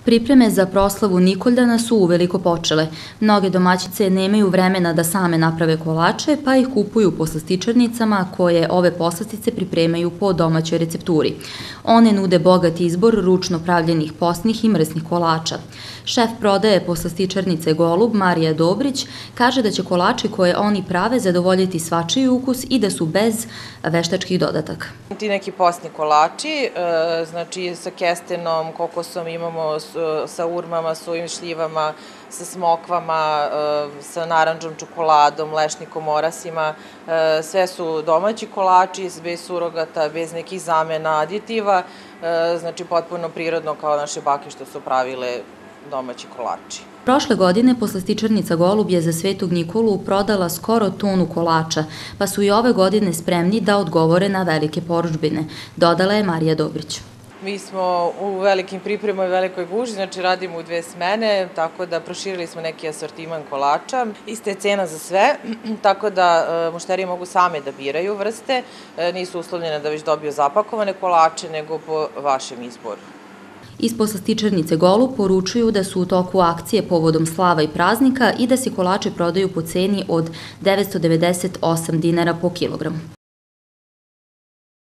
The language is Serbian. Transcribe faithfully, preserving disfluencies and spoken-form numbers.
Pripreme za proslavu Nikoljdana su uveliko počele. Mnoge domaćice nemaju vremena da same naprave kolače, pa ih kupuju po slastičarnicama koje ove poslastice pripremaju po domaćoj recepturi. One nude bogat izbor ručno pravljenih postnih i mrsnih kolača. Šef prodaje poslastičarnice Golub, Marija Dobrić, kaže da će kolači koje oni prave zadovoljiti svačiji ukus i da su bez veštačkih dodataka. Ti neki postni kolači, znači sa kestenom, kokosom, imamo sa urmama, sojim šljivama, sa smokvama, sa naranđom čokoladom, lešnikom, orasima. Sve su domaći kolači, bez surogata, bez nekih zamena, aditiva, znači potpuno prirodno kao naše bake što su pravile domaći kolači. Prošle godine poslastičarnica Golub je za Svetog Nikolu prodala skoro tonu kolača, pa su i ove godine spremni da odgovore na velike porudžbine, dodala je Marija Dobrić. Mi smo u velikim pripremama i velikoj gužvi, znači radimo u dve smene, tako da proširili smo neki asortiman kolača. Ista je cena za sve, tako da mušterije mogu same da biraju vrste, nisu uslovljene da već dobiju zapakovane kolače, nego po vašem izboru. Iz poslastičarnice Golub poručuju da su u toku akcije povodom slava i praznika i da se kolači prodaju po ceni od devetsto devedeset osam dinara po kilogramu.